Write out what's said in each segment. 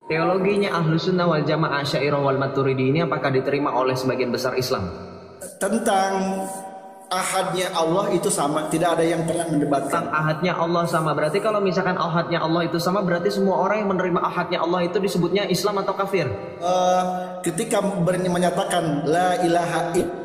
Teologinya Ahlus Sunnah wal Jamaah Asy'ariyah wal Maturidi ini apakah diterima oleh sebagian besar Islam? Tentang ahadnya Allah itu sama, tidak ada yang pernah mendebatkan. Tentang ahadnya Allah sama, berarti kalau misalkan ahadnya Allah itu sama, berarti semua orang yang menerima ahadnya Allah itu disebutnya Islam atau kafir? Ketika menyatakan la ilaha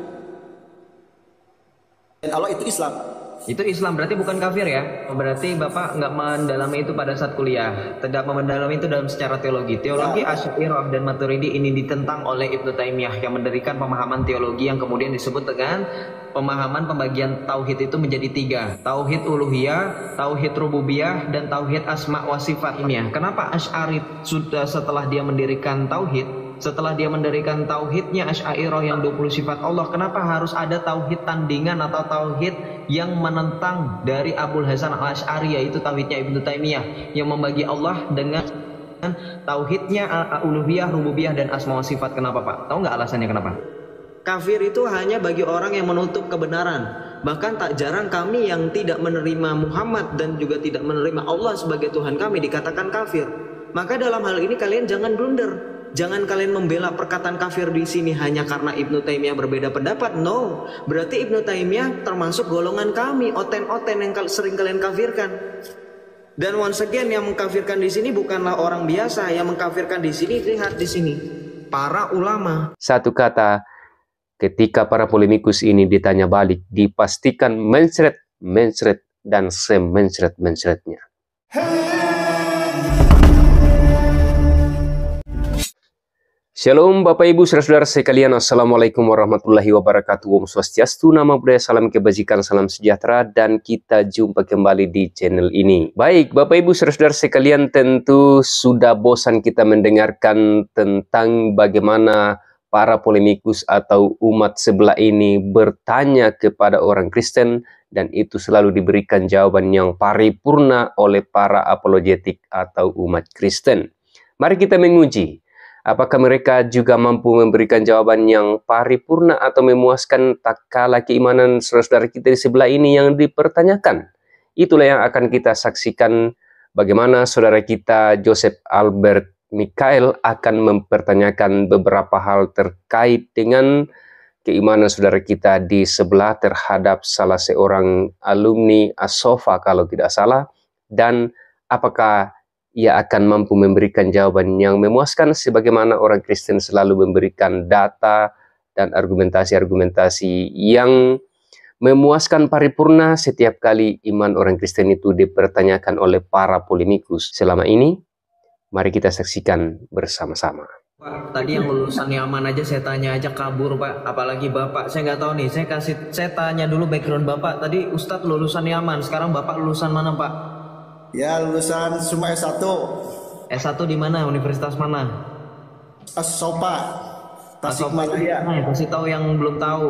illallah Allah itu Islam. Itu Islam, berarti bukan kafir ya? Berarti Bapak nggak mendalami itu pada saat kuliah, tidak mendalami itu dalam secara teologi. Teologi Asy'ariyah dan Maturidi ini ditentang oleh Ibnu Taimiyah yang mendirikan pemahaman teologi yang kemudian disebut dengan pemahaman pembagian tauhid itu menjadi tiga. Tauhid uluhiyah, tauhid rububiyah, dan tauhid asma wa sifat. Kenapa Asy'ari sudah setelah dia mendirikan tauhid, setelah dia mendirikan tauhidnya Asy'ariyah yang 20 sifat Allah, kenapa harus ada tauhid tandingan atau tauhid yang menentang dari Abul Hasan Al-Asy'ari, yaitu tauhidnya Ibnu Taimiyah yang membagi Allah dengan tauhidnya uluhiyah, rububiyah, dan asma wa sifat? Kenapa Pak? Tahu nggak alasannya kenapa? Kafir itu hanya bagi orang yang menutup kebenaran. Bahkan tak jarang kami yang tidak menerima Muhammad dan juga tidak menerima Allah sebagai Tuhan kami dikatakan kafir. Maka dalam hal ini kalian jangan blunder. Jangan kalian membela perkataan kafir di sini hanya karena Ibnu Taimiyah berbeda pendapat. No, berarti Ibnu Taimiyah termasuk golongan kami, oten-oten yang sering kalian kafirkan. Dan once again, yang mengkafirkan di sini bukanlah orang biasa. Yang mengkafirkan di sini, lihat di sini, para ulama. Satu kata, ketika para polemikus ini ditanya balik, dipastikan mencret, dan semencret-mencretnya. Shalom Bapak Ibu saudara-saudara sekalian, Assalamualaikum warahmatullahi wabarakatuh. Om Swastiastu, nama budaya, salam kebajikan, salam sejahtera, dan kita jumpa kembali di channel ini. Baik Bapak Ibu saudara-saudara sekalian, tentu sudah bosan kita mendengarkan tentang bagaimana para polemikus atau umat sebelah ini bertanya kepada orang Kristen, dan itu selalu diberikan jawaban yang paripurna oleh para apologetik atau umat Kristen. Mari kita menguji, apakah mereka juga mampu memberikan jawaban yang paripurna atau memuaskan tak kala keimanan saudara-saudara kita di sebelah ini yang dipertanyakan. Itulah yang akan kita saksikan, bagaimana saudara kita Joseph Albert Mikael akan mempertanyakan beberapa hal terkait dengan keimanan saudara kita di sebelah terhadap salah seorang alumni As-Sofa kalau tidak salah, dan apakah ia akan mampu memberikan jawaban yang memuaskan sebagaimana orang Kristen selalu memberikan data dan argumentasi-argumentasi yang memuaskan paripurna setiap kali iman orang Kristen itu dipertanyakan oleh para polemikus selama ini. Mari kita saksikan bersama-sama. Pak, tadi yang lulusan Yaman aja saya tanya aja kabur Pak, apalagi Bapak. Saya nggak tahu nih, saya tanya dulu background Bapak. Tadi Ustadz lulusan Yaman, sekarang Bapak lulusan mana Pak? Ya, lulusan semua S1. S1 di mana? Universitas mana? As-Sofa, Tasikmalaya. Nah, kasih tahu yang belum tahu.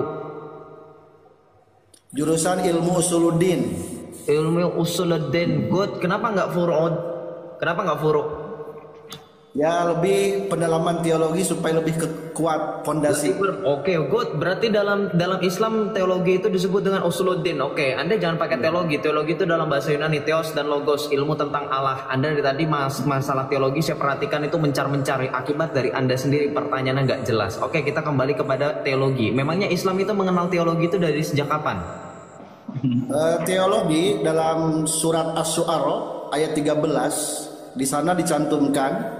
Jurusan Ilmu Usuluddin. Ilmu Usuluddin. Good. Kenapa nggak furu'ud? Kenapa nggak furu'? Ya, lebih pendalaman teologi supaya lebih kuat fondasi. Oke, good. Berarti dalam Islam teologi itu disebut dengan usuluddin. Oke, Anda jangan pakai teologi. Teologi itu dalam bahasa Yunani theos dan logos, ilmu tentang Allah. Anda dari tadi masalah teologi saya perhatikan itu mencari akibat dari Anda sendiri, pertanyaannya nggak jelas. Oke, kita kembali kepada teologi. Memangnya Islam itu mengenal teologi itu dari sejak kapan? Teologi dalam surat Asy-Syu'ara ayat 13 di sana dicantumkan,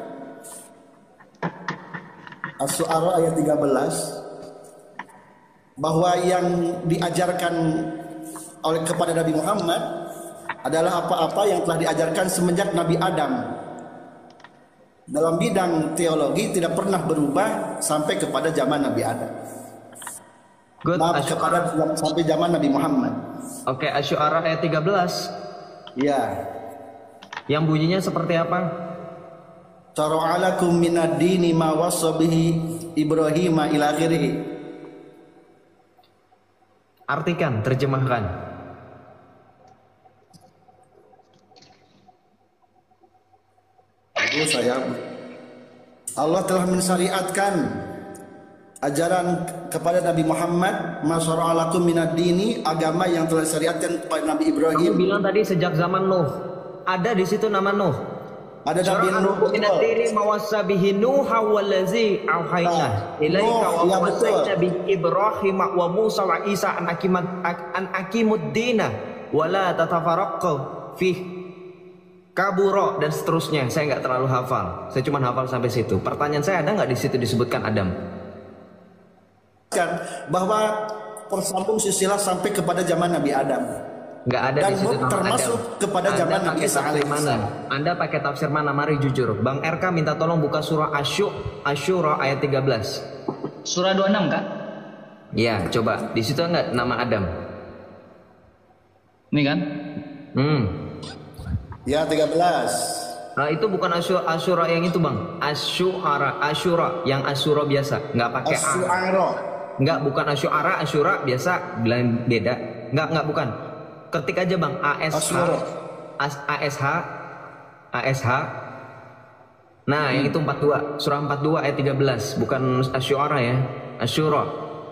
Asy-Syu'ara ayat 13, bahwa yang diajarkan kepada Nabi Muhammad adalah apa-apa yang telah diajarkan semenjak Nabi Adam. Dalam bidang teologi tidak pernah berubah sampai kepada zaman Nabi Adam. Sampai zaman Nabi Muhammad. Oke, Asy-Syu'ara ayat 13. Ya. Yang bunyinya seperti apa? Syara'alakum minad dini ma wassa bihi Ibrahim ila akhirih. Artikan, terjemahkan. Allah telah mensyariatkan ajaran kepada Nabi Muhammad, ma syara'alakum minad dini, agama yang telah disyariatkan kepada Nabi Ibrahim. Kamu bilang tadi sejak zaman Nuh. Ada di situ nama Nuh. Ada Nabi Nuh. Minadiri mawassa bihi Nuha wallazi auhayna ilaika wa wasaina bi Ibrahim wa Musa wa Isa an aqimud dina wa la tatafarraqu fih kaburo dan seterusnya. Saya nggak terlalu hafal. Saya cuma hafal sampai situ. Pertanyaan saya, ada nggak di situ disebutkan Adam? Bahwa tersambung silsilah sampai kepada zaman Nabi Adam. Nggak ada Dan di situ termasuk Adam. kepada zaman Nabi Isa alaihissalam. Anda pakai tafsir mana? Mari jujur. Bang RK minta tolong buka surah Asyura ayat 13. Surah 26 Kak? Iya, coba. Di situ enggak nama Adam? Ini kan? Ya 13. Nah, itu bukan Asyura yang itu, Bang. Asyura yang Asyura biasa, nggak pakai A. Asyura. Nggak, bukan Asyura biasa bilang beda. Nggak bukan. Ketik aja, Bang. ASH. Nah, yang itu 42. Surah 42 ayat 13, bukan Asyura ya. Asyura.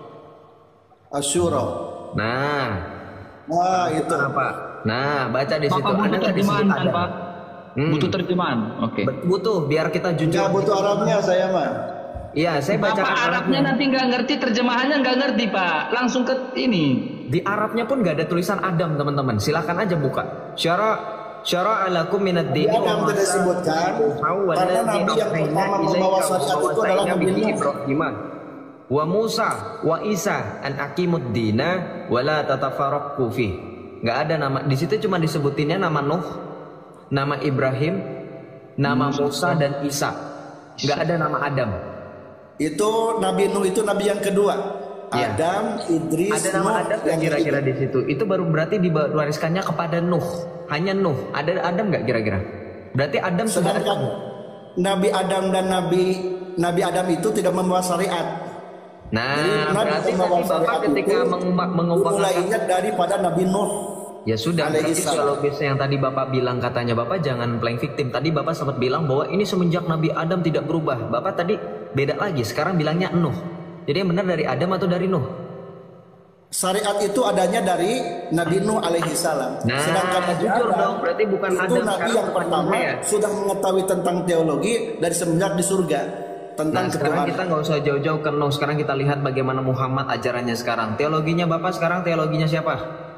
Nah, itu apa? Nah, baca di situ. Bapak butuh terjemahan kan, Pak? Butuh terjemahan. Oke. Butuh, biar kita jujur. Nggak butuh Arabnya saya mah. Iya, saya baca Bapak Arabnya nanti nggak ngerti, terjemahannya nggak ngerti, Pak. Langsung ke ini. Di Arabnya pun nggak ada tulisan Adam, teman-teman. Silakan aja buka. Syara alakum minad dini. Adam tidak disebutkan karena Nabi yang pertama membawa syariat itu adalah Nabi Ibrahim wa Musa wa Isa an aqimud dina wa la tatafarraqu fi. Nggak ada nama di situ, cuma disebutinnya nama Nuh, nama Ibrahim, nama Musa dan Isa. Nggak ada nama Adam. Itu Nabi Nuh itu nabi yang kedua. Ya. Adam, Idris, ada nama Nuh Adam nggak kira-kira di situ? Itu baru berarti diwariskannya kepada Nuh. Hanya Nuh. Ada Adam nggak kira-kira? Berarti Adam sudah. Sedangkan Nabi Adam dan Nabi Adam itu tidak membawa syariat. Nah, berarti tadi Bapak ketika mengubah mulainya daripada Nabi Nuh. Ya sudah, berarti teologisnya yang tadi Bapak bilang, katanya Bapak jangan playing victim. Tadi Bapak sempat bilang bahwa ini semenjak Nabi Adam tidak berubah. Bapak tadi beda lagi, sekarang bilangnya Nuh. Jadi yang benar dari Adam atau dari Nuh? Syariat itu adanya dari Nabi Nuh alaihissalam. Nah, sedangkan Nabi jujur Adam dong, berarti bukan itu Adam Nabi yang pertama sudah mengetahui tentang teologi dari semenjak di surga. Tentang sekarang kita nggak usah jauh-jauh ke Nuh. Sekarang kita lihat bagaimana Muhammad ajarannya sekarang. Teologinya Bapak sekarang teologinya siapa?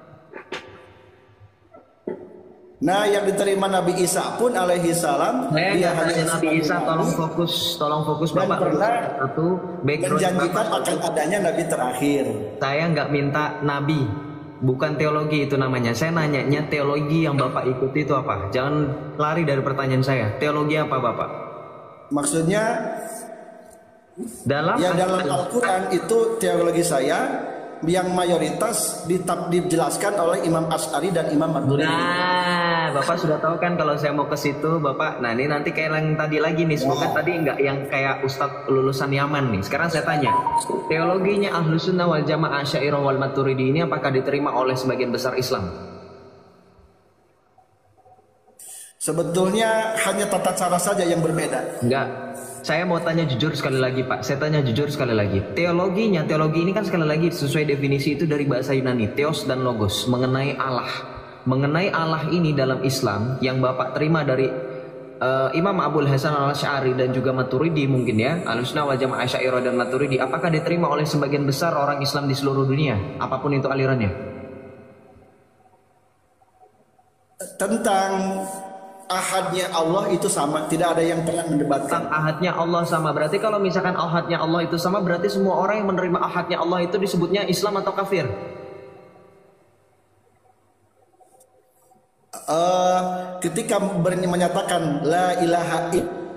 Nah, yang diterima Nabi Isa pun alaihi salam, dia hanya Nabi Isa, tolong fokus Bapak. Satu menjanjikan akan adanya Nabi terakhir. Saya nggak minta Nabi, bukan teologi itu namanya. Saya nanyanya teologi yang Bapak ikuti itu apa? Jangan lari dari pertanyaan saya. Teologi apa Bapak? Maksudnya dalam Al-Quran itu teologi saya yang mayoritas dijelaskan oleh Imam Asy'ari dan Imam Maturidi. Nah, Bapak sudah tahu kan kalau saya mau ke situ, Bapak. Nah, ini nanti kayak yang tadi lagi nih, semoga tadi enggak yang kayak Ustadz lulusan Yaman nih. Sekarang saya tanya, teologinya Ahlus Sunnah wal Jamaah Asy'ariyah wal Maturidi ini apakah diterima oleh sebagian besar Islam? Sebetulnya hanya tata cara saja yang berbeda. Enggak. Saya mau tanya jujur sekali lagi, Pak. Saya tanya jujur sekali lagi. Teologi ini kan sekali lagi sesuai definisi itu dari bahasa Yunani, theos dan logos, mengenai Allah. Mengenai Allah ini dalam Islam yang Bapak terima dari Imam Abul Hasan Al-Asy'ari dan juga Maturidi mungkin ya, Ahlussunnah wal Jamaah Asy'ariyah dan Maturidi, apakah diterima oleh sebagian besar orang Islam di seluruh dunia, apapun itu alirannya? Tentang ahadnya Allah itu sama, tidak ada yang pernah mendebatkan. Ahadnya Allah sama, berarti kalau misalkan ahadnya Allah itu sama, berarti semua orang yang menerima ahadnya Allah itu disebutnya Islam atau kafir? Ketika menyatakan la ilaha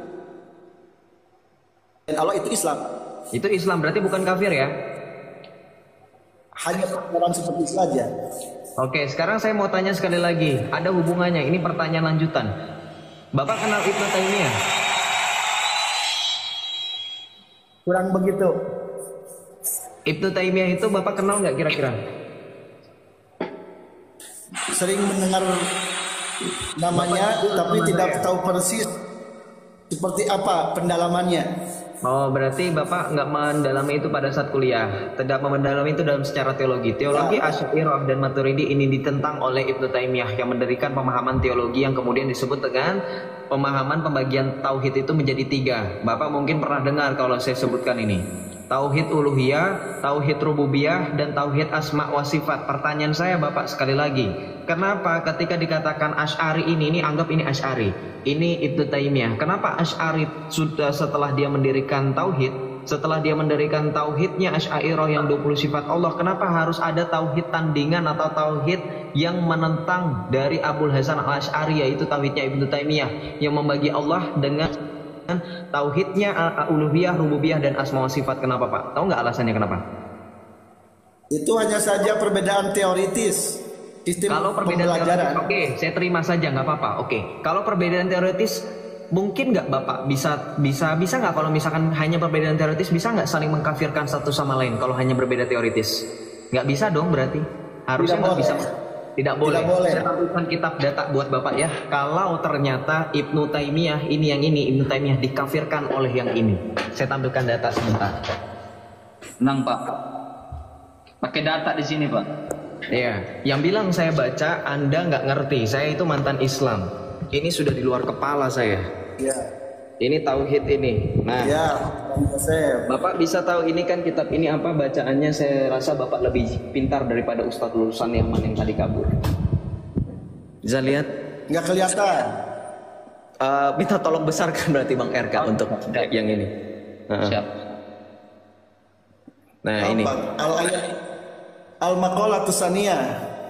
illallah, Allah itu Islam. Itu Islam, berarti bukan kafir ya? Hanya orang seperti itu saja. Oke, sekarang saya mau tanya sekali lagi. Ada hubungannya, ini pertanyaan lanjutan. Bapak kenal Ibnu Taimiyah? Kurang begitu. Ibnu Taimiyah itu Bapak kenal nggak kira-kira? Sering mendengar namanya, tapi tidak tahu persis seperti apa pendalamannya. Oh, berarti Bapak nggak mendalami itu pada saat kuliah. Tidak mendalami itu dalam secara teologi. Teologi Asy'ariyah dan Maturidi ini ditentang oleh Ibnu Taimiyah yang mendirikan pemahaman teologi yang kemudian disebut dengan pemahaman pembagian tauhid itu menjadi 3. Bapak mungkin pernah dengar kalau saya sebutkan ini. Tauhid uluhiyah, tauhid rububiyah, dan tauhid asma wa sifat. Pertanyaan saya Bapak sekali lagi, kenapa ketika dikatakan Asy'ari ini anggap ini Asy'ari, ini Ibnu Taimiyah. Kenapa Asy'ari sudah setelah dia mendirikan tauhid, setelah dia mendirikan tauhidnya Asy'ariyah yang 20 sifat Allah, kenapa harus ada tauhid tandingan atau tauhid yang menentang dari Abul Hasan Al-Asy'ari, yaitu tauhidnya Ibnu Taimiyah yang membagi Allah dengan tauhidnya uluhiyah, rububiyah, dan asma wa sifat? Kenapa Pak? Tahu nggak alasannya kenapa? Itu hanya saja perbedaan teoritis. Kalau perbedaan teoritis, oke, saya terima saja, nggak apa-apa. Oke, kalau perbedaan teoritis, mungkin nggak Bapak bisa nggak kalau misalkan hanya perbedaan teoritis, bisa nggak saling mengkafirkan satu sama lain kalau hanya berbeda teoritis? Nggak bisa dong berarti. Harusnya nggak bisa. Tidak boleh. Saya tampilkan kitab data buat Bapak ya. Kalau ternyata Ibnu Taimiyah Ibnu Taimiyah dikafirkan oleh yang ini. Saya tampilkan data sebentar. Tenang Pak. Pakai data di sini Pak. Iya. Yang bilang saya baca, Anda nggak ngerti. Saya itu mantan Islam. Ini sudah di luar kepala saya. Ya. Ini tauhid ini. Nah, ya, Bapak bisa tahu ini kan kitab ini apa bacaannya? Saya rasa Bapak lebih pintar daripada Ustadz lulusan yang tadi kabur. Bisa lihat? Nggak kelihatan. Minta tolong besarkan berarti Bang RK untuk yang ini. Siap. Nah ini. Al-Maqalatus Saniyah.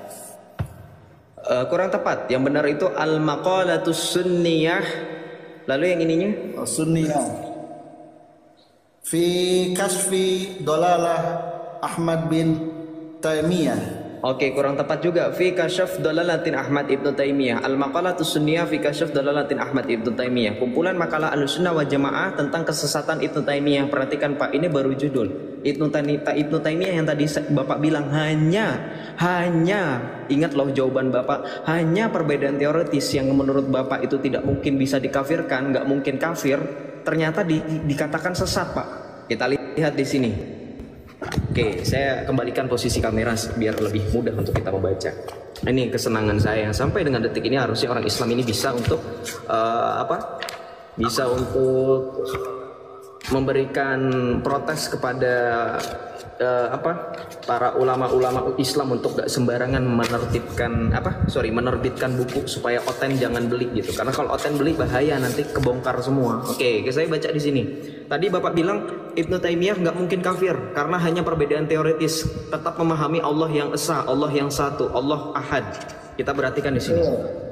Kurang tepat. Yang benar itu Al-Maqalatus Sunniyah. Lalu yang ininya? Sunniyah. Fi kasfi dolalah Ahmad bin Taimiyah. Oke, kurang tepat juga. Fi kasyaf dolalatin Ahmad ibnu Taimiyah. Al-Maqalatus Sunniyah fi kasyaf dolalatin Ahmad ibnu Taimiyah. Kumpulan makalah Ahlussunnah wal Jamaah tentang kesesatan Ibnu Taimiyah. Perhatikan Pak, ini baru judul. Ibnu Taimiyah yang tadi Bapak bilang hanya ingat loh jawaban Bapak, hanya perbedaan teoritis yang menurut Bapak itu tidak mungkin bisa dikafirkan, nggak mungkin kafir, ternyata dikatakan sesat Pak. Kita lihat di sini. Oke, saya kembalikan posisi kamera biar lebih mudah untuk kita membaca. Ini kesenangan saya sampai dengan detik ini harusnya orang Islam ini bisa untuk bisa untuk memberikan protes kepada para ulama-ulama Islam untuk gak sembarangan menerbitkan buku supaya oten jangan beli gitu, karena kalau oten beli bahaya nanti kebongkar semua. Oke, saya baca di sini. Tadi Bapak bilang Ibnu Taimiyah nggak mungkin kafir karena hanya perbedaan teoritis, tetap memahami Allah yang esa, Allah yang satu, Allah ahad. Kita perhatikan di sini.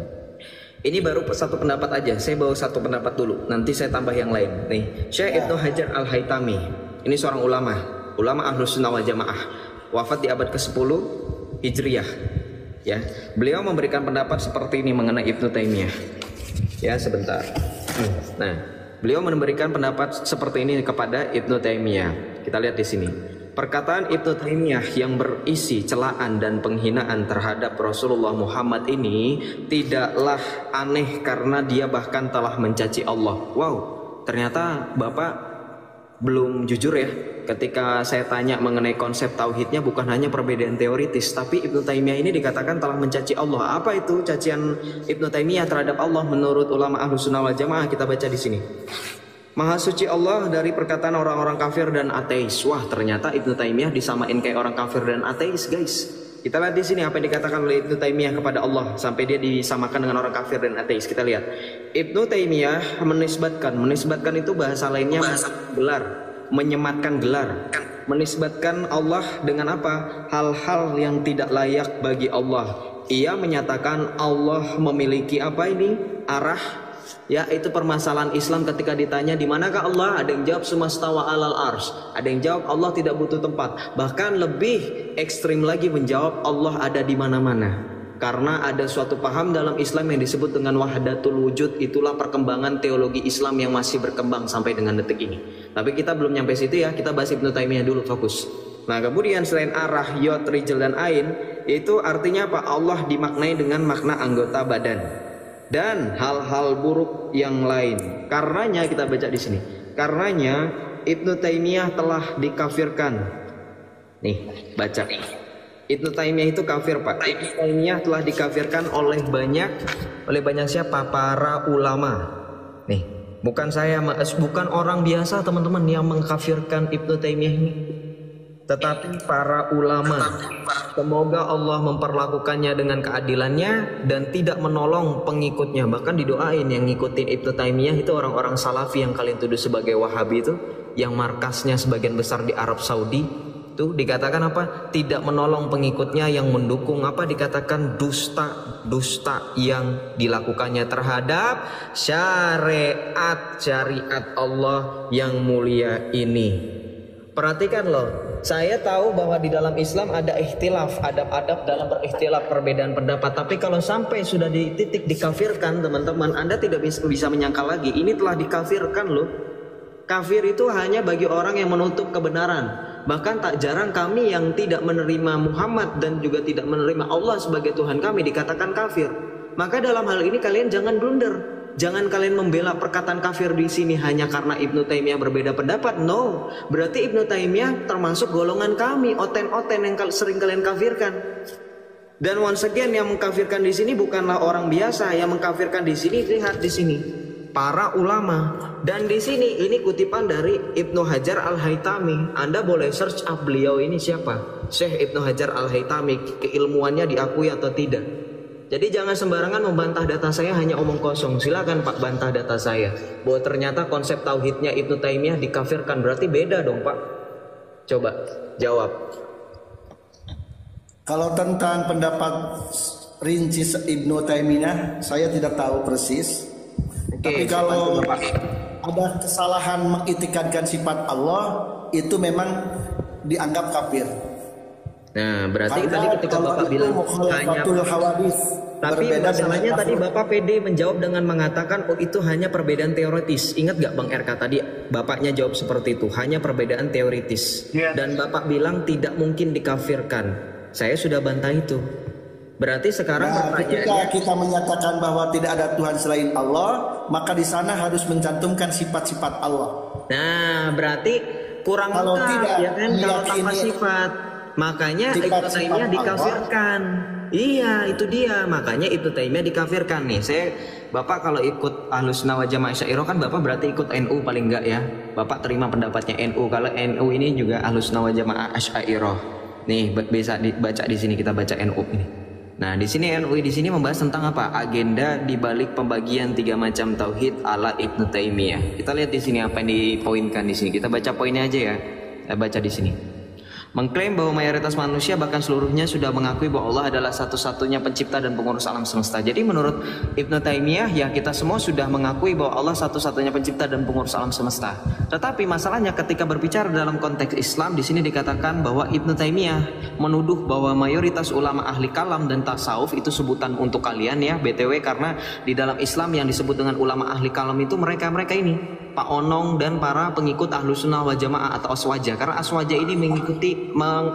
Ini baru satu pendapat aja, saya bawa satu pendapat dulu, nanti saya tambah yang lain. Nih, Syekh Ibnu Hajar Al-Haytami, ini seorang ulama Ahlussunnah wal Jamaah, wafat di abad ke-10 Hijriyah. Ya, beliau memberikan pendapat seperti ini mengenai Ibnu Taimiyah. Ya, sebentar. Nah, beliau memberikan pendapat seperti ini kepada Ibnu Taimiyah. Kita lihat di sini. Perkataan Ibnu Taimiyah yang berisi celaan dan penghinaan terhadap Rasulullah Muhammad ini tidaklah aneh karena dia bahkan telah mencaci Allah. Wow, ternyata Bapak belum jujur ya. Ketika saya tanya mengenai konsep tauhidnya, bukan hanya perbedaan teoritis, tapi Ibnu Taimiyah ini dikatakan telah mencaci Allah. Apa itu cacian Ibnu Taimiyah terhadap Allah menurut ulama Ahlussunnah wal Jamaah? Kita baca di sini. Maha suci Allah dari perkataan orang-orang kafir dan ateis. Wah, ternyata Ibnu Taimiyah disamain kayak orang kafir dan ateis, guys. Kita lihat di sini apa yang dikatakan oleh Ibnu Taimiyah kepada Allah sampai dia disamakan dengan orang kafir dan ateis. Kita lihat. Ibnu Taimiyah menisbatkan itu bahasa lainnya gelar, menyematkan gelar. Menisbatkan Allah dengan apa? Hal-hal yang tidak layak bagi Allah. Ia menyatakan Allah memiliki apa ini? Arah. Ya, itu permasalahan Islam ketika ditanya di manakah Allah, ada yang jawab sumastawa alal ars, ada yang jawab Allah tidak butuh tempat, bahkan lebih ekstrim lagi menjawab Allah ada di mana-mana. Karena ada suatu paham dalam Islam yang disebut dengan wahdatul wujud. Itulah perkembangan teologi Islam yang masih berkembang sampai dengan detik ini. Tapi kita belum nyampe situ ya, kita bahas Ibnu Taimiyah dulu, fokus. Nah, kemudian selain arah, yod, rijal, dan ain, itu artinya apa? Allah dimaknai dengan makna anggota badan. dan hal-hal buruk yang lain. Karenanya kita baca di sini. Karenanya Ibnu Taimiyah telah dikafirkan. Nih, baca. Ibnu Taimiyah itu kafir, Pak. Ibnu Taimiyah telah dikafirkan oleh banyak siapa? Para ulama. Nih, bukan saya, bukan orang biasa teman-teman yang mengkafirkan Ibnu Taimiyah ini, tetapi para ulama. Semoga Allah memperlakukannya dengan keadilannya dan tidak menolong pengikutnya. Bahkan didoain yang ngikutin Ibnu Taimiyah itu orang-orang salafi yang kalian tuduh sebagai Wahabi itu, yang markasnya sebagian besar di Arab Saudi. Tuh dikatakan apa? Tidak menolong pengikutnya, yang mendukung apa? Dikatakan dusta yang dilakukannya terhadap syariat Allah yang mulia ini. Perhatikan loh, saya tahu bahwa di dalam Islam ada ikhtilaf, adab-adab dalam berikhtilaf, perbedaan pendapat. Tapi kalau sampai sudah di titik dikafirkan, teman-teman, Anda tidak bisa menyangkal lagi. Ini telah dikafirkan loh. Kafir itu hanya bagi orang yang menutup kebenaran. Bahkan tak jarang kami yang tidak menerima Muhammad dan juga tidak menerima Allah sebagai Tuhan kami dikatakan kafir. Maka dalam hal ini kalian jangan blunder. Jangan kalian membela perkataan kafir di sini hanya karena Ibnu Taimiyah berbeda pendapat. No, berarti Ibnu Taimiyah termasuk golongan kami, oten-oten yang sering kalian kafirkan. Dan once again, yang mengkafirkan di sini bukanlah orang biasa. Yang mengkafirkan di sini, lihat di sini, para ulama. Dan di sini ini kutipan dari Ibnu Hajar Al-Haytami. Anda boleh search up beliau ini siapa, Syekh Ibnu Hajar Al-Haytami, keilmuannya diakui atau tidak. Jadi jangan sembarangan membantah data saya hanya omong kosong. Silakan Pak bantah data saya bahwa ternyata konsep tauhidnya Ibnu Taimiyah dikafirkan. Berarti beda dong Pak. Coba jawab. Kalau tentang pendapat rinci Ibnu Taimiyah saya tidak tahu persis. Tapi kalau ada kesalahan mengitikadkan sifat Allah, itu memang dianggap kafir. Nah, berarti tadi ketika Bapak bilang hanya hawadis, tapi masalahnya tadi Bapak PD menjawab dengan mengatakan oh itu hanya perbedaan teoritis. Ingat gak Bang RK tadi Bapaknya jawab seperti itu, hanya perbedaan teoritis. Dan Bapak bilang tidak mungkin dikafirkan. Saya sudah bantah itu. Berarti sekarang ketika kita menyatakan bahwa tidak ada Tuhan selain Allah, maka di sana harus mencantumkan sifat-sifat Allah. Nah, berarti kurang lengkap ya kan kalau tanpa sifat. Makanya Ibnu Taimiyah dikafirkan. Iya, itu dia. Makanya Ibnu Taimiyah dikafirkan nih. Bapak kalau ikut Ahlussunnah wal Jamaah Asy'ariyah kan Bapak berarti ikut NU paling enggak ya. Bapak terima pendapatnya NU. Kalau NU ini juga Ahlussunnah wal Jamaah Asy'ariyah. Nih bisa dibaca di sini, kita baca NU ini. Nah, di sini NU di sini membahas tentang apa? Agenda di balik pembagian 3 macam tauhid ala Ibnu Taimiyah. Kita lihat di sini apa yang dipoinkan di sini. Kita baca poinnya aja ya. Saya baca di sini. Mengklaim bahwa mayoritas manusia bahkan seluruhnya sudah mengakui bahwa Allah adalah satu-satunya pencipta dan pengurus alam semesta. Jadi menurut Ibnu Taimiyah ya kita semua sudah mengakui bahwa Allah satu-satunya pencipta dan pengurus alam semesta. Tetapi masalahnya ketika berbicara dalam konteks Islam di sini dikatakan bahwa Ibnu Taimiyah menuduh bahwa mayoritas ulama ahli kalam dan tasawuf itu sebutan untuk kalian ya BTW, karena di dalam Islam yang disebut dengan ulama ahli kalam itu mereka-mereka ini Pak Onong dan para pengikut Ahlussunnah wal Jamaah atau Aswaja. Karena Aswaja ini mengikuti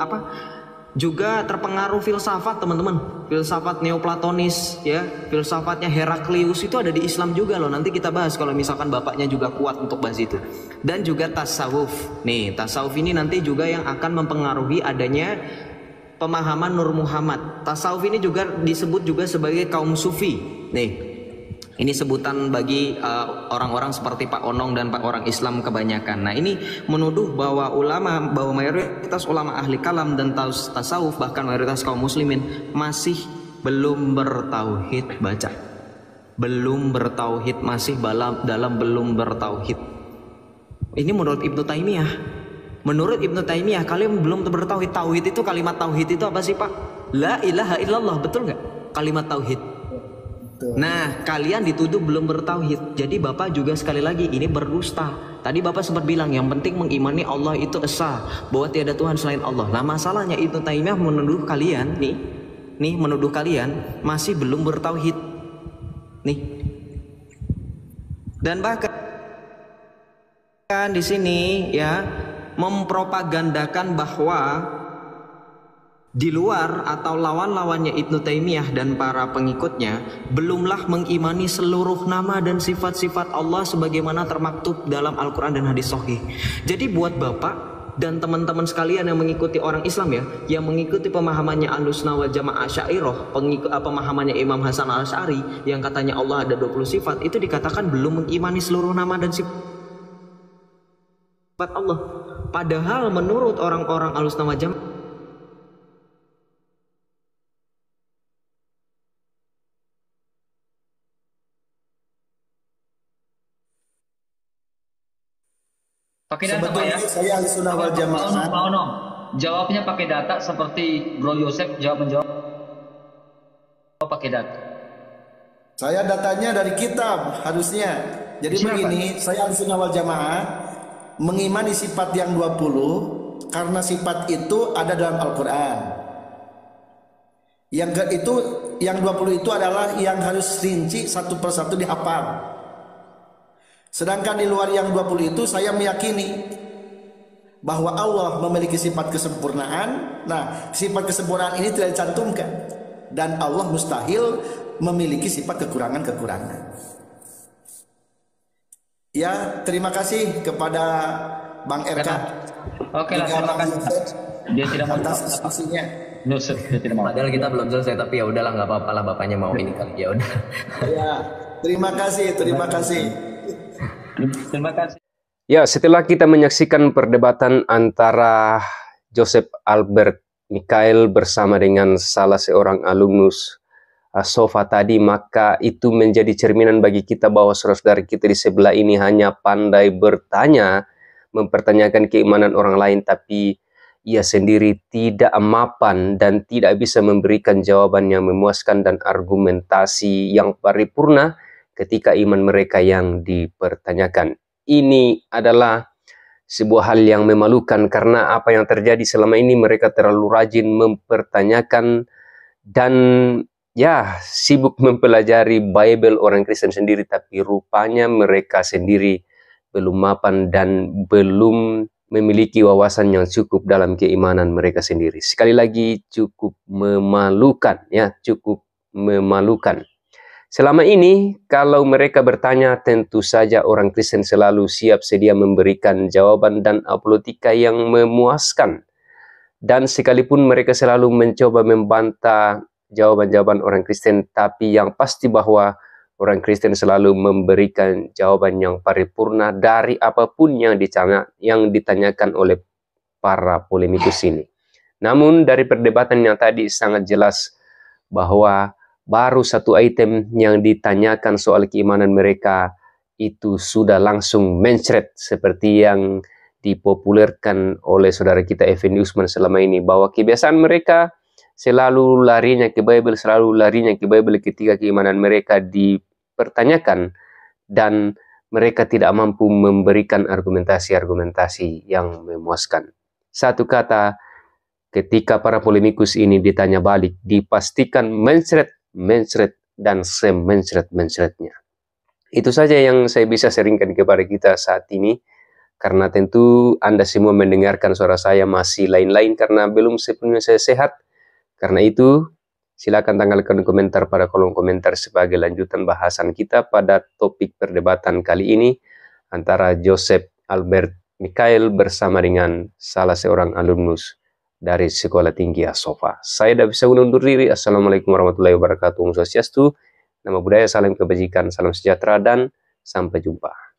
juga terpengaruh filsafat teman-teman, filsafat neoplatonis ya, filsafatnya Heraklius itu ada di Islam juga loh. Nanti kita bahas kalau misalkan bapaknya juga kuat untuk bahas itu. Dan juga tasawuf. Nih, tasawuf ini nanti juga yang akan mempengaruhi adanya pemahaman Nur Muhammad. Tasawuf ini juga disebut juga sebagai kaum sufi. Nih, ini sebutan bagi orang-orang seperti Pak Onong dan Pak orang Islam kebanyakan. Nah, ini menuduh bahwa mayoritas ulama ahli kalam dan tasawuf, bahkan mayoritas kaum muslimin masih belum bertauhid. Baca, belum bertauhid, masih dalam belum bertauhid. Ini menurut Ibnu Taimiyah. Menurut Ibnu Taimiyah kalian belum bertauhid. Tauhid itu, kalimat tauhid itu apa sih Pak? La ilaha illallah, betul nggak? Kalimat tauhid. Nah, kalian dituduh belum bertauhid. Jadi Bapak juga sekali lagi ini berdusta. Tadi Bapak sempat bilang yang penting mengimani Allah itu esa, bahwa tiada Tuhan selain Allah. Nah, masalahnya Ibnu Taimiyah menuduh kalian nih menuduh kalian masih belum bertauhid. Nih. Dan bahkan di sini ya mempropagandakan bahwa Di luar atau lawan-lawannya Ibnu Taimiyah dan para pengikutnya belumlah mengimani seluruh nama dan sifat-sifat Allah sebagaimana termaktub dalam Al-Quran dan hadis sahih. Jadi buat Bapak dan teman-teman sekalian yang mengikuti orang Islam ya, yang mengikuti pemahamannya Ahlussunnah wal Jamaah Asy'ariyah, pemahamannya Imam Hasan Al-Asy'ari yang katanya Allah ada 20 sifat, itu dikatakan belum mengimani seluruh nama dan sifat Allah. Padahal menurut orang-orang Ahlussunnah wal Jamaah Pakai data Pak ya. Sebetulnya saya Ahlussunnah wal Jamaah. Pak Ono, jawabnya pakai data seperti Bro Yosef menjawab pakai data. Saya datanya dari kitab harusnya. Jadi Siapa? begini, saya Ahlussunnah wal Jamaah mengimani sifat yang 20 karena sifat itu ada dalam Al-Quran. Yang 20 itu adalah yang harus rinci satu persatu dihafal. Sedangkan di luar yang 20 itu saya meyakini bahwa Allah memiliki sifat kesempurnaan. Nah, sifat kesempurnaan ini tidak dicantumkan, dan Allah mustahil memiliki sifat kekurangan-kekurangan. Ya, terima kasih kepada Bang RK. Oke lah, terima kasih. Dia tidak mau atas diskusinya. Yosef, dia tidak mau. padahal kita belum selesai, tapi ya udahlah, nggak apa-apa lah, bapaknya mau ini kali, ya udah. Ya, terima kasih. Terima kasih. Ya, setelah kita menyaksikan perdebatan antara Joseph Albert Mikael bersama dengan salah seorang alumnus Sofa tadi, maka itu menjadi cerminan bagi kita bahwa saudara-saudara kita di sebelah ini hanya pandai bertanya, mempertanyakan keimanan orang lain, tapi ia sendiri tidak mapan dan tidak bisa memberikan jawaban yang memuaskan dan argumentasi yang paripurna ketika iman mereka yang dipertanyakan. Ini adalah sebuah hal yang memalukan karena apa yang terjadi selama ini, mereka terlalu rajin mempertanyakan dan ya sibuk mempelajari Bible orang Kristen sendiri, tapi rupanya mereka sendiri belum mapan dan belum memiliki wawasan yang cukup dalam keimanan mereka sendiri. Sekali lagi cukup memalukan, ya, cukup memalukan. Selama ini, kalau mereka bertanya, tentu saja orang Kristen selalu siap sedia memberikan jawaban dan apologetika yang memuaskan. Dan sekalipun mereka selalu mencoba membantah jawaban-jawaban orang Kristen, tapi yang pasti bahwa orang Kristen selalu memberikan jawaban yang paripurna dari apapun yang ditanyakan oleh para polemikus ini. Namun dari perdebatan yang tadi sangat jelas bahwa baru satu item yang ditanyakan soal keimanan mereka itu sudah langsung mencret seperti yang dipopulerkan oleh saudara kita Effendi Usman selama ini, bahwa kebiasaan mereka selalu larinya ke Bible, ketika keimanan mereka dipertanyakan dan mereka tidak mampu memberikan argumentasi-argumentasi yang memuaskan. Satu kata, ketika para polemikus ini ditanya balik, dipastikan mencret dan semencret-mencretnya. Itu saja yang saya bisa sharingkan kepada kita saat ini, karena tentu Anda semua mendengarkan suara saya masih lain-lain karena belum sepenuhnya saya sehat. Karena itu, silakan tanggalkan komentar pada kolom komentar sebagai lanjutan bahasan kita pada topik perdebatan kali ini antara Joseph Albert Mikael bersama dengan salah seorang alumnus dari Sekolah Tinggi As-Sofa. Saya dah bisa undur diri. Assalamualaikum warahmatullahi wabarakatuh. Om Swastiastu, nama budaya, salam kebajikan, salam sejahtera, dan sampai jumpa.